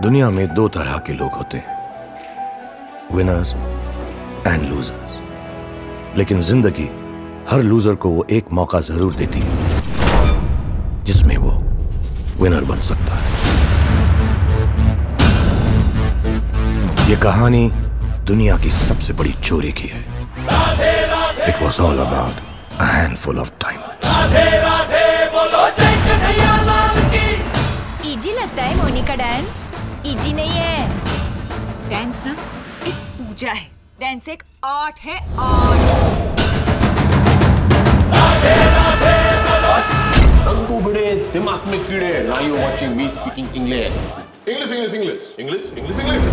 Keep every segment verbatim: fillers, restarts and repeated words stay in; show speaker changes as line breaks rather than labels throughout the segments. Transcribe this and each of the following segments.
दुनिया में दो तरह के लोग होते हैं, विनर्स एंड लूजर्स। लेकिन जिंदगी हर लूजर को वो एक मौका जरूर देती है जिसमें वो विनर बन सकता है। ये कहानी दुनिया की सबसे बड़ी चोरी की है। It was all about a handful of diamonds.
Easy लगता है मोनी का डांस? इजी नहीं है।
डांस ना एक पूजा है, डांस एक आर्ट है, आर्ट।
रंगू बड़े दिमाग में कीड़े। Now you watching me speaking English. English, English, English, English, English, English.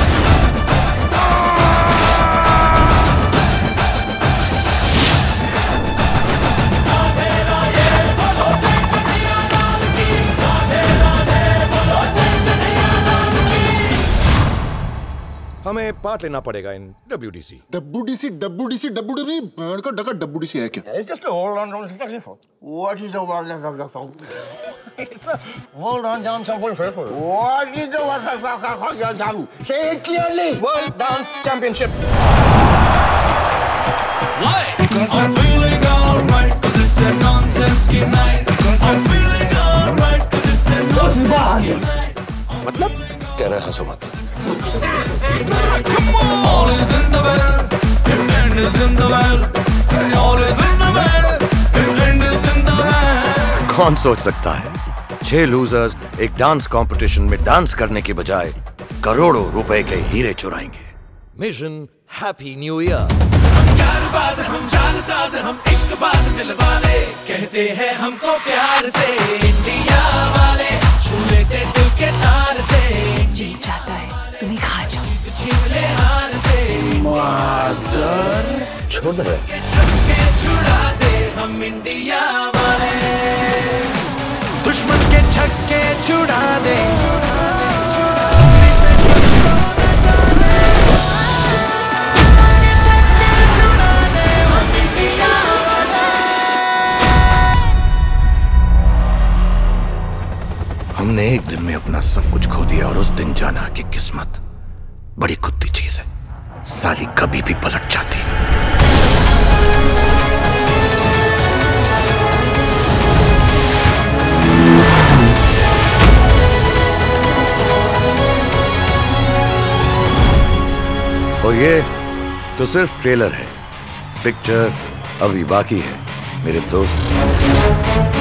हमें पार्ट लेना पड़ेगा in W D C.
W D C, W D C, W D C, band का डका डब्ल्यू डी सी है क्या?
It's just a hold on, don't say it. What is the word of the song? It's a hold on, down, some full faithful. What is the word of the song? Say it clearly. World Dance Championship.
Why? Because I'm feeling alright, cause it's a nonsense night. I'm feeling alright, cause it's a nonsense night.
मतलब कह रहे हंसो मत।
All is in the well, if end is in the well. All is in the well, if end is in the well.
कौन सोच सकता है छह लूजर्स एक डांस कंपटीशन में डांस करने के बजाय करोड़ों रुपए के हीरे चुराएंगे। Mission happy new year.
हम यारबाज हम जालसाज हम इश्कबाज दिल वाले, कहते हैं हमको प्यार से इंडिया वाले, छू लेते दिल के तार से।
जी चाहता है तुम्हें खा जाओ।
छोड़ रहे
छक्के छुड़ा दे हम इंडिया वाले, दुश्मन के छक्के छुड़ा दे।
हमने एक दिन में अपना सब कुछ खो दिया और उस दिन जाना कि किस्मत बड़ी कुत्ती चीज है, साली कभी भी पलट जाती। और ये तो सिर्फ ट्रेलर है, पिक्चर अभी बाकी है मेरे दोस्त।